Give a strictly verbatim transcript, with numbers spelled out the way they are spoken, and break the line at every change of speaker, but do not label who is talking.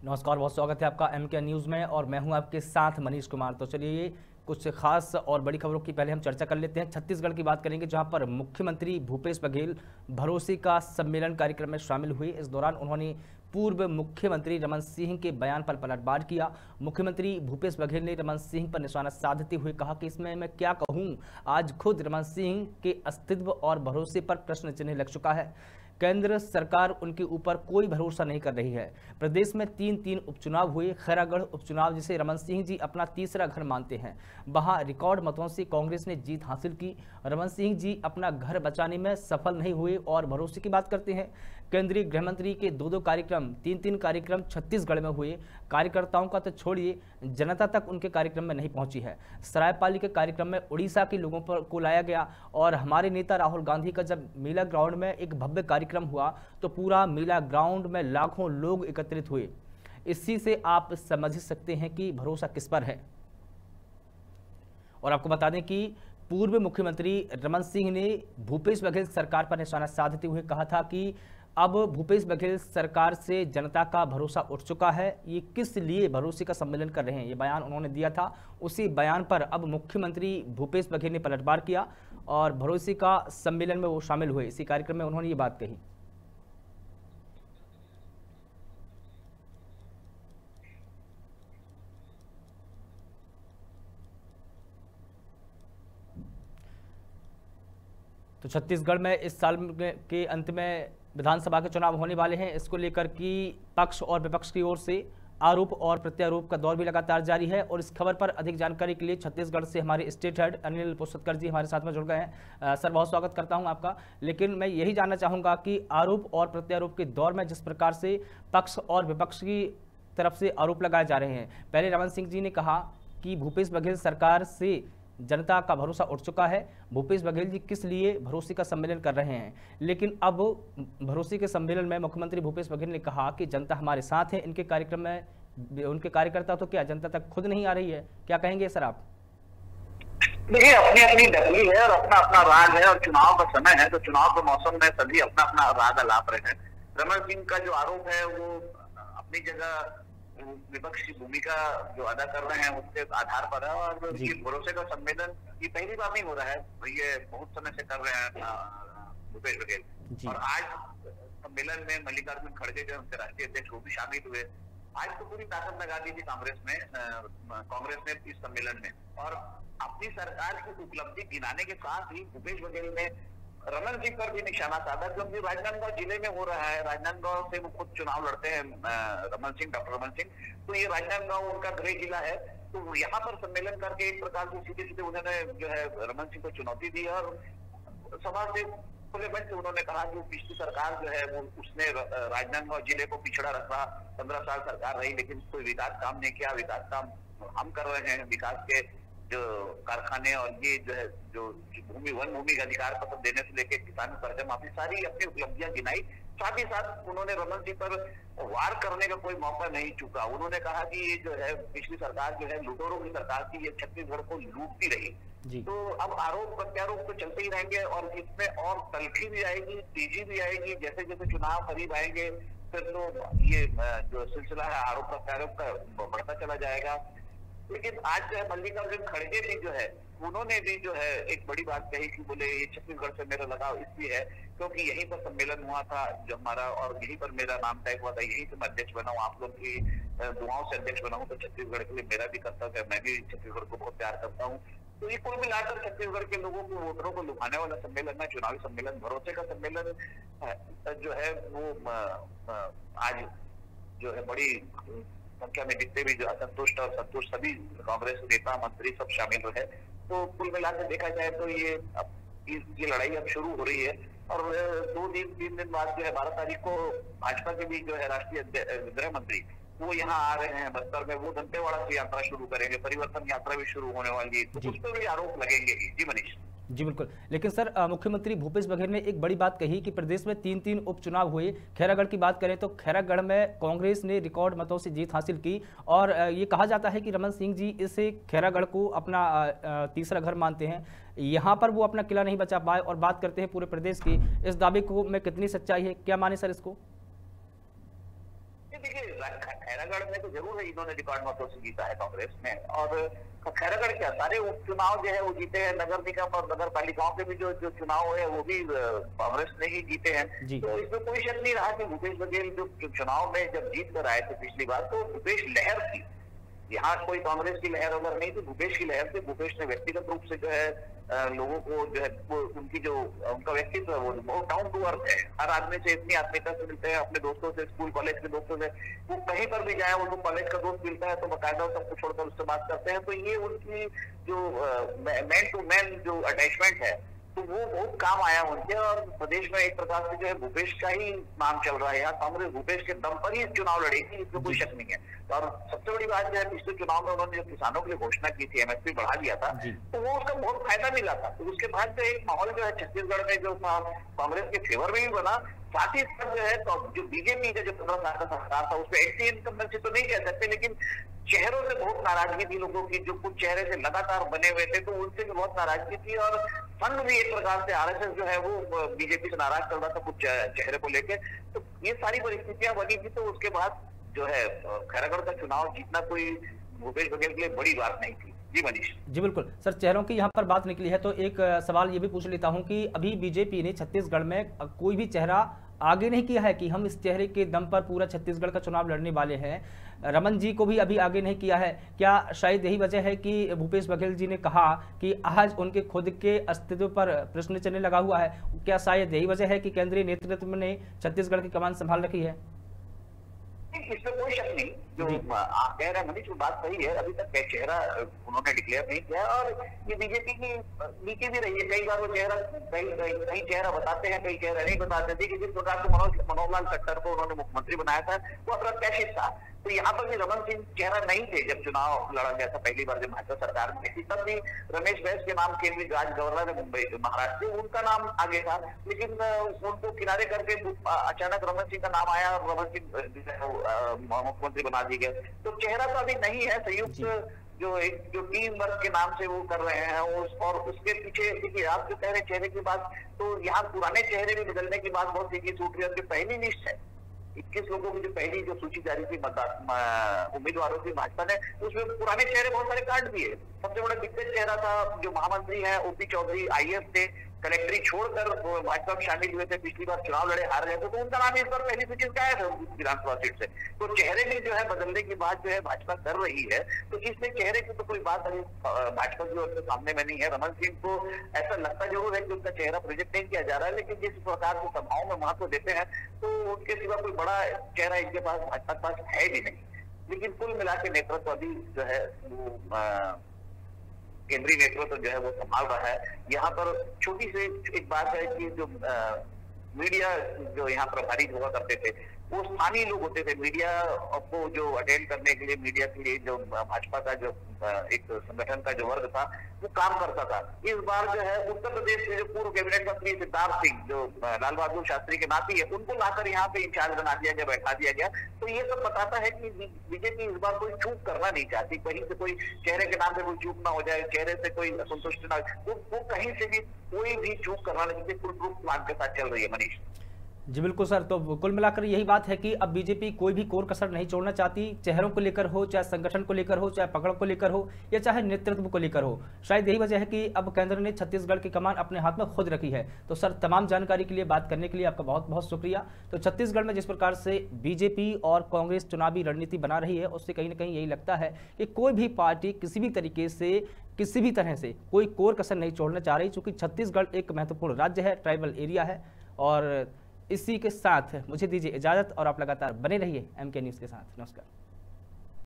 नमस्कार, बहुत स्वागत है आपका एम के न्यूज़ में और मैं हूं आपके साथ मनीष कुमार। तो चलिए कुछ खास और बड़ी खबरों की पहले हम चर्चा कर लेते हैं। छत्तीसगढ़ की बात करेंगे, जहां पर मुख्यमंत्री भूपेश बघेल भरोसे का सम्मेलन कार्यक्रम में शामिल हुए। इस दौरान उन्होंने पूर्व मुख्यमंत्री रमन सिंह के बयान पर पलटवार किया। मुख्यमंत्री भूपेश बघेल ने रमन सिंह पर निशाना साधते हुए कहा कि इसमें मैं क्या कहूं, आज खुद रमन सिंह के अस्तित्व और भरोसे पर प्रश्न चिन्ह लग चुका है। केंद्र सरकार उनके ऊपर कोई भरोसा नहीं कर रही है। प्रदेश में तीन तीन उपचुनाव हुए। खैरागढ़ उपचुनाव, जिसे रमन सिंह जी अपना तीसरा घर मानते हैं, वहां रिकॉर्ड मतों से कांग्रेस ने जीत हासिल की। रमन सिंह जी अपना घर बचाने में सफल नहीं हुए और भरोसे की बात करते हैं। केंद्रीय गृह मंत्री के दो दो कार्यक्रम, तीन तीन कार्यक्रम छत्तीसगढ़ में हुए। कार्यकर्ताओं का तो छोड़िए, जनता तक उनके कार्यक्रम में नहीं पहुंची है। सरायपाली के कार्यक्रम में उड़ीसा के लोगों पर को लाया गया और हमारे नेता राहुल गांधी का जब मेला ग्राउंड में एक भव्य कार्यक्रम हुआ तो पूरा मेला ग्राउंड में लाखों लोग एकत्रित हुए। इसी से आप समझ सकते हैं कि भरोसा किस पर है। और आपको बता दें कि पूर्व मुख्यमंत्री रमन सिंह ने भूपेश बघेल सरकार पर निशाना साधते हुए कहा था कि अब भूपेश बघेल सरकार से जनता का भरोसा उठ चुका है। ये किस लिए भरोसे का सम्मेलन कर रहे हैं, ये बयान उन्होंने दिया था। उसी बयान पर अब मुख्यमंत्री भूपेश बघेल ने पलटवार किया और भरोसे का सम्मेलन में वो शामिल हुए। इसी कार्यक्रम में उन्होंने ये बात कही। तो छत्तीसगढ़ में इस साल के अंत में विधानसभा के चुनाव होने वाले हैं। इसको लेकर की पक्ष और विपक्ष की ओर से आरोप और प्रत्यारोप का दौर भी लगातार जारी है। और इस खबर पर अधिक जानकारी के लिए छत्तीसगढ़ से हमारे स्टेट हेड अनिल पुष्कर जी हमारे साथ में जुड़ गए हैं। सर, बहुत स्वागत करता हूं आपका। लेकिन मैं यही जानना चाहूँगा कि आरोप और प्रत्यारोप के दौर में जिस प्रकार से पक्ष और विपक्ष की तरफ से आरोप लगाए जा रहे हैं, पहले रमन सिंह जी ने कहा कि भूपेश बघेल सरकार से जनता का भरोसा उठ चुका है। भूपेश बघेल जी किस लिए भरोसे का सम्मेलन कर रहे हैं, लेकिन अब भरोसे के सम्मेलन में मुख्यमंत्री भूपेश बघेल ने कहा कि जनता हमारे साथ है। इनके कार्यक्रम में उनके कार्यकर्ता तो क्या जनता तक खुद नहीं आ रही है, क्या कहेंगे सर आप?
देखिए, अपनी अपनी डगली है और अपना अपना राग है और चुनाव का समय है, तो चुनाव के मौसम में सभी अपना अपना राग अलाप रहे हैं। रमन सिंह का जो आरोप है वो अपनी जगह विपक्ष की भूमिका जो अदा कर रहे हैं उसके आधार पर है। और ये भरोसे का सम्मेलन ये पहली बार नहीं हो रहा है, ये बहुत समय से कर रहे हैं भूपेश बघेल। और आज सम्मेलन में मल्लिकार्जुन खड़गे जो उनके राष्ट्रीय अध्यक्ष वो भी शामिल हुए। आज तो पूरी ताकत लगा दी थी कांग्रेस में कांग्रेस ने इस सम्मेलन में, और अपनी सरकार की उपलब्धि गिनाने के साथ ही भूपेश बघेल ने रमन सिंह पर भी निशाना साधा, क्योंकि राजनांदगांव जिले में हो रहा है। राजनांदगांव से वो खुद चुनाव लड़ते हैं रमन सिंह, डॉक्टर रमन सिंह, तो ये राजनांदगांव उनका गृह जिला है। तो यहाँ पर सम्मेलन करके एक प्रकार से सीधे सीधे उन्होंने जो है रमन सिंह को चुनौती दी और सभा से खुले मन से उन्होंने कहा कि पिछली सरकार जो है वो उसने राजनांदगांव जिले को पिछड़ा रखा। पंद्रह साल सरकार रही लेकिन कोई विकास काम नहीं किया। विकास काम हम कर रहे हैं। विकास के जो कारखाने और ये जो है जो भूमि वन भूमि का अधिकार पत्र देने से लेकर किसानों कर्जा माफी, सारी अपनी उपलब्धियां गिनाई। साथ ही साथ उन्होंने रमन सिंह पर वार करने का कोई मौका नहीं चूका। उन्होंने कहा कि ये जो है पिछली सरकार जो है लुटेरों की सरकार थी, ये छत्तीसगढ़ को लूटती रही। तो अब आरोप प्रत्यारोप तो चलते ही रहेंगे और इसमें और तलखी भी आएगी, तेजी भी आएगी। जैसे जैसे चुनाव करीब आएंगे फिर तो ये जो सिलसिला है आरोप प्रत्यारोप का बढ़ता चला जाएगा। लेकिन आज जो है मल्लिकार्जुन खड़गे भी जो है उन्होंने भी जो है एक बड़ी बात कही कि बोले ये छत्तीसगढ़ से मेरा लगाव इसलिए है क्योंकि यहीं पर सम्मेलन हुआ था जो हमारा, और यहीं पर मेरा नाम तय हुआ था, यहीं से मैं अध्यक्ष बना हूँ, आप लोग की दुआओं से अध्यक्ष बना हूँ। तो छत्तीसगढ़ के लिए मेरा भी कर्तव्य है, मैं भी छत्तीसगढ़ को बहुत प्यार करता हूँ। तो ये कुल मिलाकर छत्तीसगढ़ के लोगों को, वोटरों को लुभाने वाला सम्मेलन है, चुनावी सम्मेलन, भरोसे का सम्मेलन जो है वो आज जो है बड़ी संख्या में जितने भी जो असंतुष्ट और संतुष्ट सभी कांग्रेस नेता मंत्री सब शामिल रहे। तो कुल मिलाकर देखा जाए तो ये अब ये लड़ाई अब शुरू हो रही है। और दो दिन तीन दिन बाद जो है बारह तारीख को भाजपा के भी जो है राष्ट्रीय गृह मंत्री वो यहाँ आ रहे हैं बस्तर में। वो दंतेवाड़ा से यात्रा शुरू करेंगे, परिवर्तन यात्रा भी शुरू होने वाली है, तो उस पर भी आरोप लगेंगे ही। जी मनीष।
जी बिल्कुल। लेकिन सर, मुख्यमंत्री भूपेश बघेल ने एक बड़ी बात कही कि प्रदेश में तीन तीन उपचुनाव हुए। खैरागढ़ की बात करें तो खैरागढ़ में कांग्रेस ने रिकॉर्ड मतों से जीत हासिल की और ये कहा जाता है कि रमन सिंह जी इसे खैरागढ़ को अपना तीसरा घर मानते हैं। यहाँ पर वो अपना किला नहीं बचा पाए और बात करते हैं पूरे प्रदेश की। इस दावे को में कितनी सच्चाई है, क्या माने सर इसको?
देखिए खैरागढ़ में तो जरूर है इन्होंने रिकॉर्ड मतों से जीता है कांग्रेस में, और खैरागढ़ क्या सारे उपचुनाव जो है वो जीते हैं, नगर निगम और नगर पालिकाओं के भी जो जो चुनाव है वो भी कांग्रेस ने ही जीते हैं। तो इसमें कोई शक नहीं रहा कि भूपेश बघेल जो चुनाव में जब जीत कर आए थे पिछली बार, तो भूपेश लहर थी, यहाँ कोई कांग्रेस की लहर अगर नहीं थी, भूपेश की लहर थी। भूपेश ने व्यक्तिगत रूप से जो है लोगों को जो है वो उनकी जो उनका व्यक्तित्व है वो बहुत डाउन टू अर्थ है, हर आदमी से इतनी आत्मीयता से मिलते हैं, अपने दोस्तों से, स्कूल कॉलेज के दोस्तों से, वो कहीं पर भी जाए उनको कॉलेज का दोस्त मिलता है तो बाकायदा सबको छोड़कर उससे बात करते हैं। तो ये उनकी जो मैन टू मैन जो अटैचमेंट है तो वो बहुत काम आया उनके, और प्रदेश में एक प्रकार से जो है भूपेश का ही नाम चल रहा है। यहाँ कांग्रेस भूपेश के दम पर ही चुनाव लड़ेगी, इसमें कोई शक नहीं है। और सबसे बड़ी बात जो है पिछले चुनाव में उन्होंने जो किसानों के लिए घोषणा की थी, एमएसपी बढ़ा दिया था, तो वो उसका बहुत फायदा मिला था। तो उसके बाद जो एक माहौल जो है छत्तीसगढ़ में जो कांग्रेस के फेवर में भी बना, साथ ही साथ जो है तो जो बीजेपी का जो पंद्रह साल का सरकार था उसमें एंटी इनकम्बेंसी तो नहीं कह सकते, लेकिन चेहरों से बहुत नाराजगी थी लोगों की, जो कुछ चेहरे से लगातार बने हुए थे तो उनसे भी बहुत नाराजगी थी। और संघ भी एक प्रकार से आरएसएस जो है वो बीजेपी से नाराज चल रहा था कुछ चेहरे को लेके। तो ये सारी परिस्थितियां बनी थी, तो उसके बाद जो है खैरागढ़ का चुनाव जीतना कोई भूपेश बघेल के लिए बड़ी बात नहीं थी। जी मनीष
जी बिल्कुल सर, चेहरों की यहाँ पर बात निकली है तो एक सवाल ये भी पूछ लेता हूँ कि अभी बीजेपी ने छत्तीसगढ़ में कोई भी चेहरा आगे नहीं किया है कि हम इस चेहरे के दम पर पूरा छत्तीसगढ़ का चुनाव लड़ने वाले हैं। रमन जी को भी अभी आगे नहीं किया है। क्या शायद यही वजह है कि भूपेश बघेल जी ने कहा कि आज उनके खुद के अस्तित्व पर प्रश्न चिन्ह लगा हुआ है? क्या शायद यही वजह है कि केंद्रीय नेतृत्व ने छत्तीसगढ़ की कमान संभाल रखी है?
इसमें कोई शक नहीं, जो आप कह रहे हैं मनीष, बात सही है। अभी तक चेहरा उन्होंने डिक्लेयर नहीं किया, और ये बीजेपी की नीति भी रही है। कई बार वो चेहरा कई कई चेहरा बताते हैं, कई चेहरा नहीं बताते थे। कि जिस प्रकार से मनोज मनोहरलाल खट्टर को उन्होंने मुख्यमंत्री बनाया था वो अप्रत्याशित था, तो यहाँ पर भी रमन सिंह चेहरा नहीं थे जब चुनाव लड़ा गया था पहली बार जब भाजपा सरकार में थी, तब भी रमेश बैस के नाम केंद्रीय राज गवर्नर है मुंबई महाराष्ट्र, उनका नाम आगे था, लेकिन उनको किनारे करके अचानक रमन सिंह का नाम आया और रमन सिंह मुख्यमंत्री बना दिए गए। तो चेहरा तो अभी नहीं है, संयुक्त जो एक जो टीम वर्क के नाम से वो कर रहे हैं उस, और उसके पीछे देखिए आप जो कह रहे चेहरे की बात, तो यहाँ पुराने चेहरे भी बदलने की बात बहुत सीधी सूट रही है। पहली लिस्ट है इक्कीस लोगों की, जो पहली जो सूची जारी थी मतदान उम्मीदवारों की भाजपा ने, उसमें पुराने चेहरे बहुत सारे काट दिए। सबसे बड़ा दिग्गज चेहरा था जो महामंत्री है ओपी चौधरी, आईएएस थे, कलेक्ट्री छोड़कर भाजपा में शामिल हुए थे, पिछली बार चुनाव लड़े हार गए थे, तो उनका नाम इस बार पहली सूची से आया था विधानसभा सीट से। तो चेहरे में जो है बदलने की बात जो है भाजपा कर रही है, तो इसमें चेहरे की तो कोई बात अभी भाजपा जो सामने में नहीं है। रमन सिंह को ऐसा लगता जरूर है कि उनका चेहरा प्रोजेक्ट नहीं किया जा रहा है, लेकिन जिस प्रकार से सभाओं में महत्व देते हैं तो उनके सिवा कोई बड़ा चेहरा इनके पास भाजपा के पास है भी नहीं। लेकिन कुल मिला के नेतृत्व अभी जो है वो केंद्रीय नेतृत्व जो है वो संभाल रहा है। यहाँ पर छोटी सी एक बात है कि जो आ, मीडिया जो यहाँ प्रभारी हुआ करते थे वो स्थानीय लोग होते थे। मीडिया को जो अटेंड करने के लिए, मीडिया के लिए जो भाजपा का जो एक संगठन का जो वर्ग था वो काम करता था। इस बार जो है उत्तर प्रदेश के जो पूर्व कैबिनेट मंत्री सिद्धार्थ सिंह जो लाल बहादुर शास्त्री के नाती है, उनको लाकर यहाँ पे इंचार्ज बना दिया गया, बैठा दिया गया। तो ये सब बताता है कि बीजेपी इस बार कोई चूक करना नहीं चाहती, कहीं से कोई चेहरे के नाम पे कोई चूक ना हो जाए, चेहरे से कोई असंतुष्ट ना हो, वो, वो कहीं से भी कोई भी चूक करना नहीं चाहिए। फुल प्रूफ प्लान के साथ चल रही है मनीष।
जी बिल्कुल सर, तो कुल मिलाकर यही बात है कि अब बीजेपी कोई भी कोर कसर नहीं छोड़ना चाहती, चेहरों को लेकर हो, चाहे संगठन को लेकर हो, चाहे पकड़ को लेकर हो, या चाहे नेतृत्व को लेकर हो। शायद यही वजह है कि अब केंद्र ने छत्तीसगढ़ की कमान अपने हाथ में खुद रखी है। तो सर, तमाम जानकारी के लिए, बात करने के लिए आपका बहुत बहुत शुक्रिया। तो छत्तीसगढ़ में जिस प्रकार से बीजेपी और कांग्रेस चुनावी रणनीति बना रही है, उससे कहीं ना कहीं यही लगता है कि कोई भी पार्टी किसी भी तरीके से, किसी भी तरह से कोई कोर कसर नहीं छोड़ना चाह रही, चूँकि छत्तीसगढ़ एक महत्वपूर्ण राज्य है, ट्राइबल एरिया है। और इसी के साथ मुझे दीजिए इजाज़त, और आप लगातार बने रहिए एम के न्यूज़ के साथ। नमस्कार।